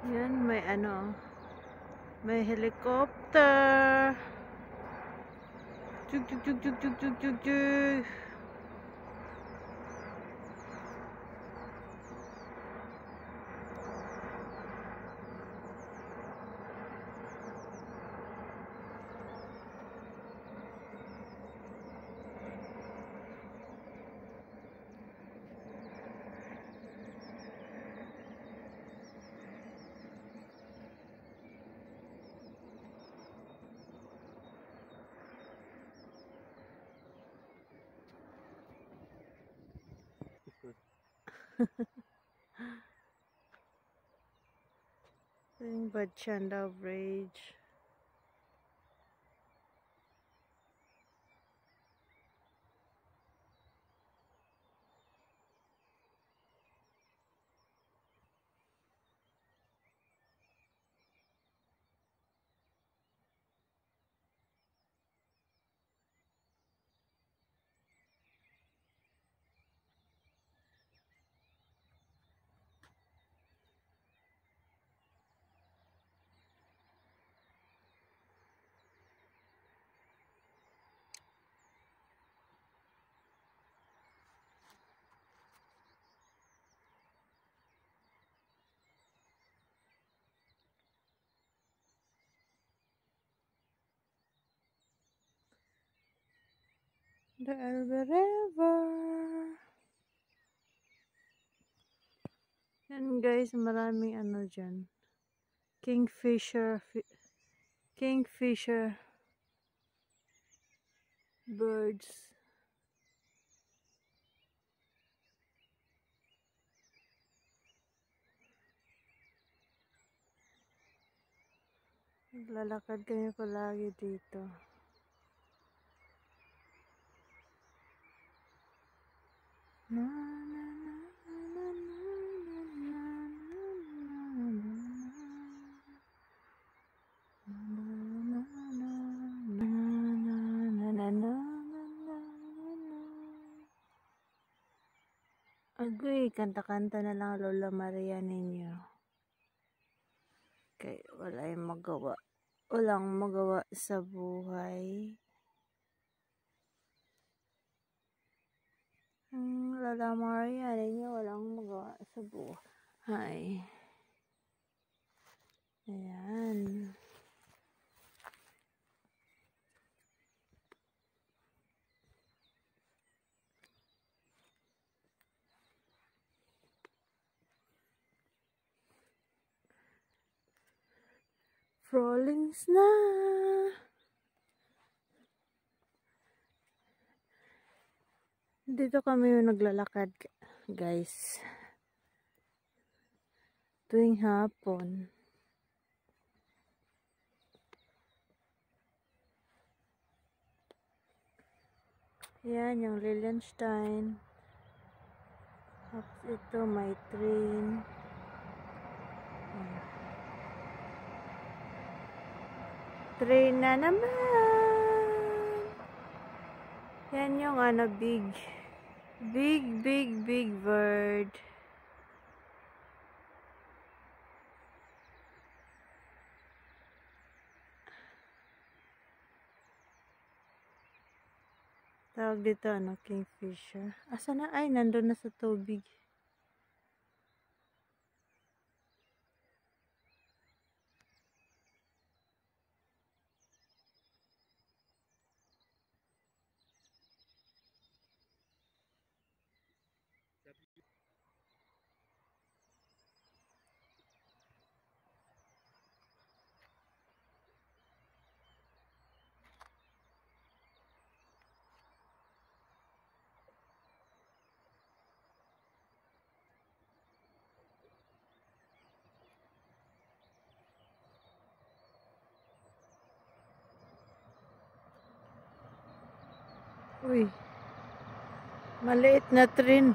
Yan, may ano, may helicopter. Chug chug chug chug chug chug chug chug. Yung Bachanda Bridge. The Elbe River. Yan guys, maraming ano dyan. Kingfisher birds. Lalakad kami palagi dito. Na, na, na, na, na, na, Agoy, kanta-kanta na lang Lola Maria ninyo. Kaya walang magawa sa buhay. Lola Maria ninyo, walang magawa sa buhay. Ayan. Frolings na. Dito kami yung naglalakad, guys. Tuwing hapon. Yan, yung Lilienstein. Tapos ito, may train. Train na naman. Yan yung ano, big bird. Tawag dito, ano, kingfisher. Asa na? Ay, nandun na sa tubig. Uy, maliit na train.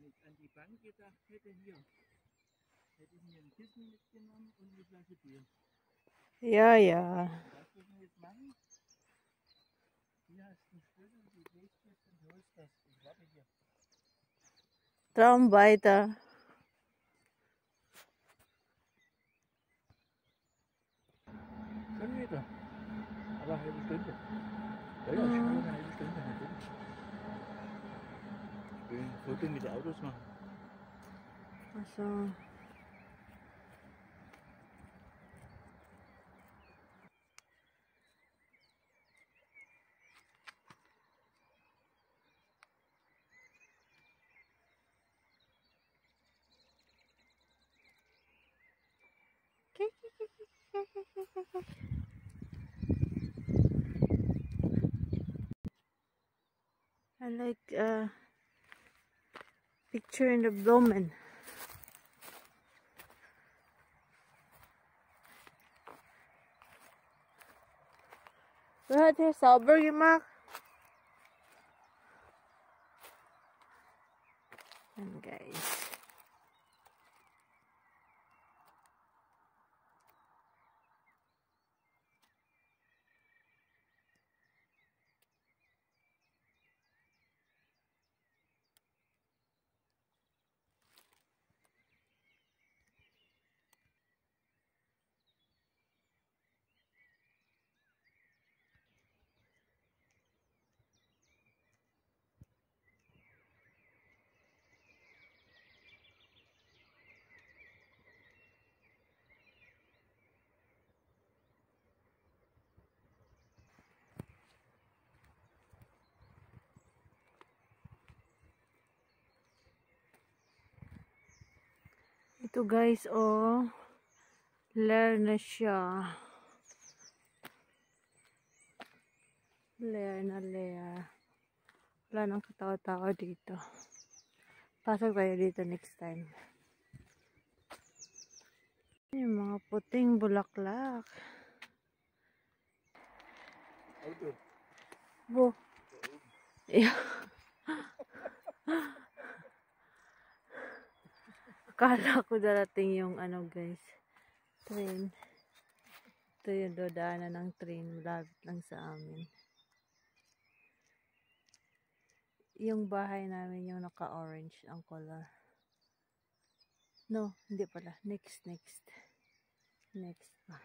an die Bank gedacht hätte, hier, hätte ich mir ein Kissen mitgenommen und eine Flasche Bier. Ja, ja. Was müssen wir jetzt machen? Hier hast du einen Schlüssel, du drehst jetzt und holst das. Ich warte hier. Traum weiter. Schon wieder. Aber eine halbe Stunde. Ja, ja, schon wieder eine halbe Stunde. Natürlich. Ich will ein Foto mit den Autos machen. Also. I like picture in the Blumen. Wat is sauber gemacht? And guys. Ito guys, oh. Layer na siya. Layer na layer. Wala nang katawa-tawa dito. Pasok tayo dito next time. Yung mga puting bulaklak. Auto. Bo. Yeah. Akala ko darating yung ano guys, train. Ito yung dodaanan ng train, malapit lang sa amin. Yung bahay namin yung naka-orange ang color. No, hindi pala. Next pa.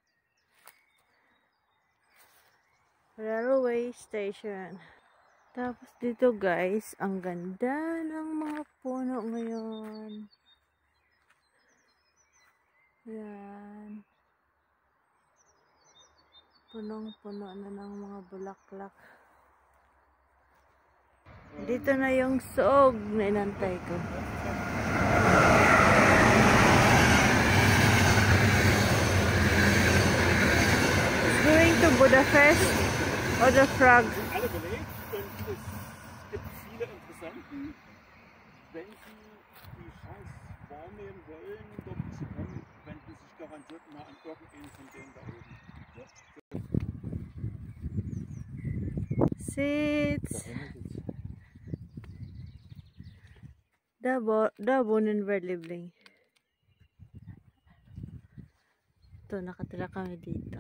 Railway station. Tapos dito guys, ang ganda ng mga puno ngayon. Yan. Punong-puno na ng mga bulaklak. Dito na yung soog na inantay ko. It's going to Budapest or the Frog. Alle belegt und es gibt viele Interessenten, wenn Sie die Chance wahrnehmen wollen, dort zu kommen, wenden sich garantiert mal an irgendeinen von denen da oben. Ja. Seats. Da wohnen wir, Liebling. Ito, nakatira kami dito.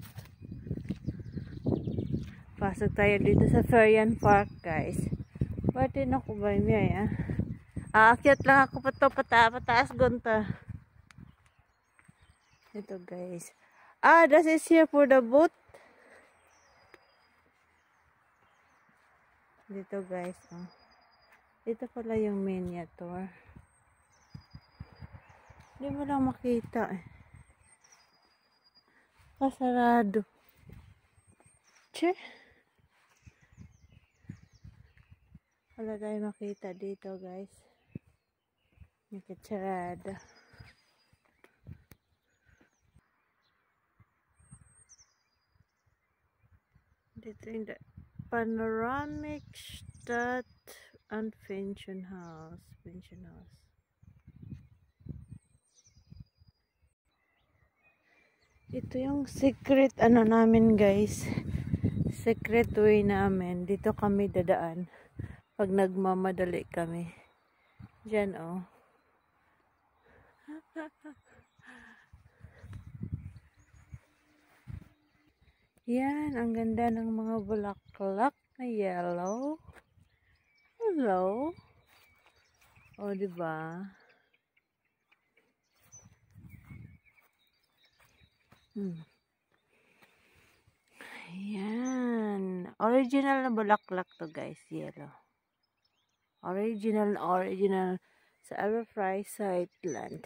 Pasok tayo dito sa Ferian Park, guys. Pwede na ko ba niya, ya? Aakyat lang ako pataas gunta. Ito, guys. This is here for the boat. Dito, guys. Oh. Dito pala yung miniature. Hindi mo lang makita eh. Pasarado. Che. Wala tayo makita dito guys. Nakitsarado. Dito yung panoramic stat and pension house. Ito yung secret ano namin guys. Secret way namin. Dito kami dadaan pag nagmamadali kami. Diyan, oh. Yan, ang ganda ng mga bulaklak na yellow. Hello. O, diba? Ayan. Original na bulaklak to, guys. Yellow. Original sa Elbe Sightland.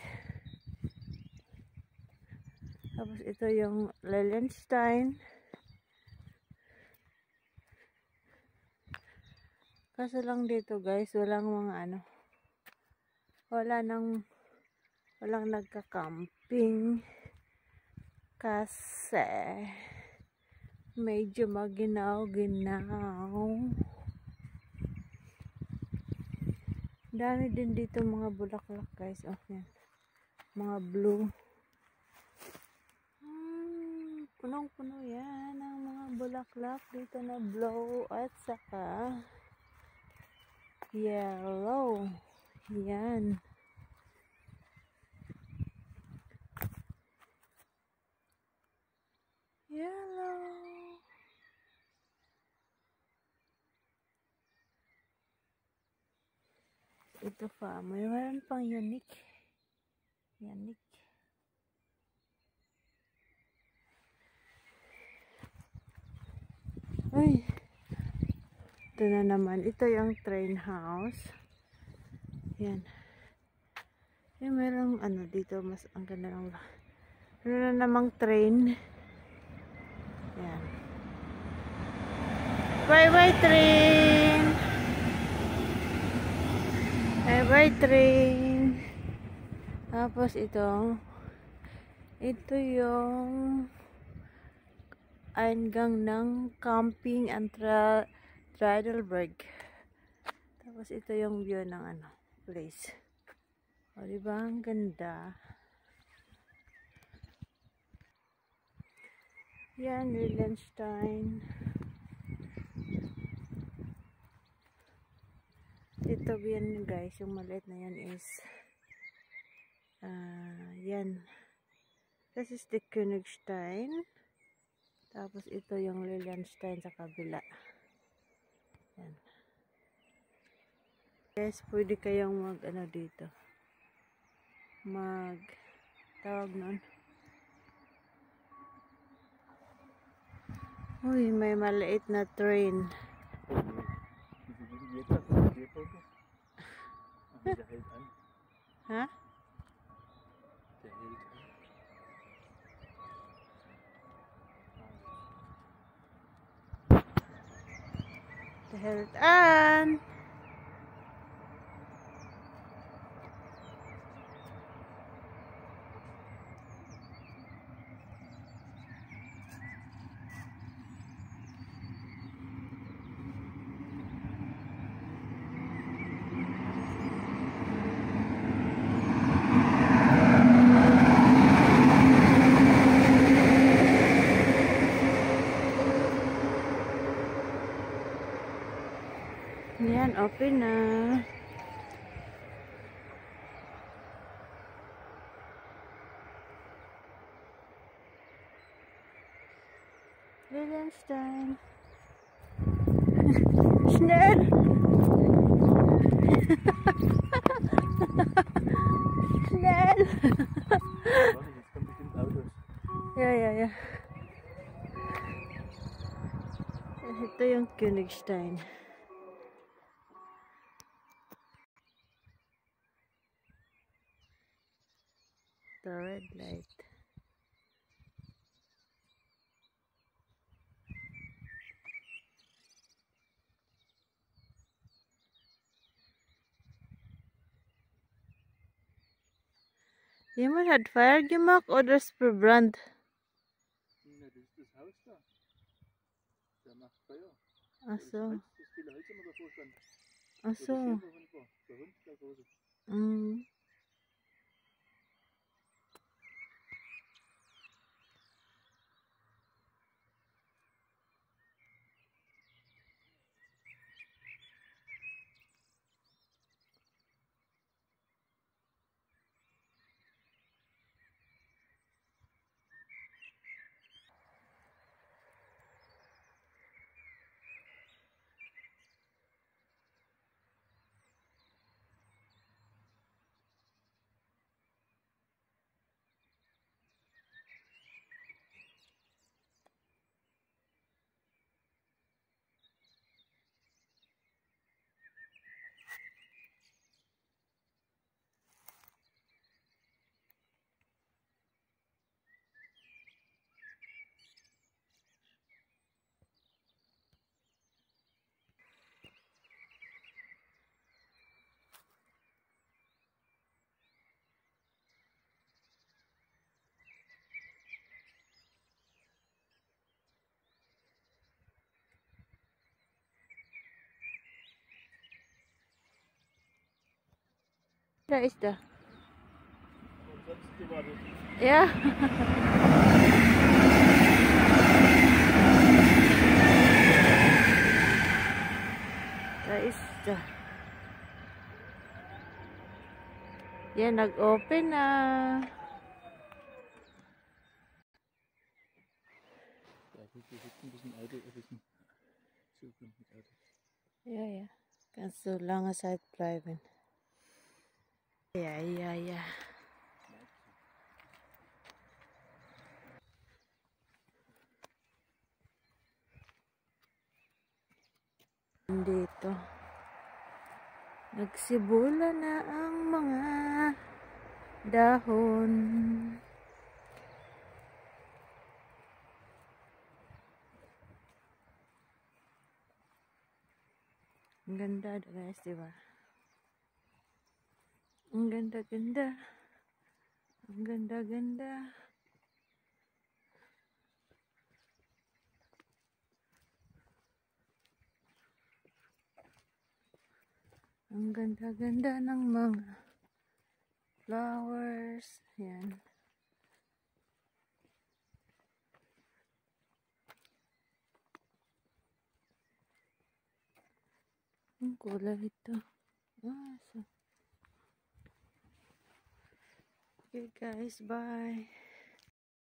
Tapos ito yung Lilienstein. Kaso lang dito, guys, walang mga ano. Walang nagka-camping. Kasi medyo maginaw-ginaw. Dami din dito mga bulaklak, guys. Oh, yan. Mga blue. Punong-puno yan ang mga bulaklak dito na blue at saka yellow. Yan. Yellow. Ito pa. Mayroon pang unique. Ay. Ito na naman. Ito yung train house. Yan. Yung merong ano dito. Mas ang ganda ng ano na namang train. Yan. Bye-bye train! Bye-bye train! Tapos ito yung eingang ng camping and Tradelberg. Tapos ito yung view ng ano, place. O, diba? Ang ganda. Yan, Lilienstein. Ito yan, guys. Yung maliit na yan is yan. This is the Königstein. Tapos ito yung Lilienstein sa kabila. Yan. Guys, pwede kayong mag ano dito. Tawag nun. Uy, may maliit na train. Ha? Der hält an. Yan, open na. Lilienstein. Schnell! Schnell! Ja. Ito yung Königstein. The red light. Jemand hat Feuer gemacht oder ist verbrannt? Ja, das ist das Haus da. Der macht Feuer. Ach so. Das viele Holz immer davor stand. Ach so. Der Hund, der große. Mm. Da ist er. Und sonst gewartet. Ja. Da ist er. Yan, nag-open na. Ja, gut, wir sitzen ein bisschen Auto, ein bisschen Zukunft mit Auto. Ja, ja. Kannst du lange Zeit bleiben. Ja, ja, ja. Dito. Nagsibula na ang mga dahon. Ang ganda guys, diba? Ang ganda-ganda. Ang ganda-ganda. Ang ganda-ganda ng mga flowers. Yan. Ang kulay ito. So. Okay guys, bye.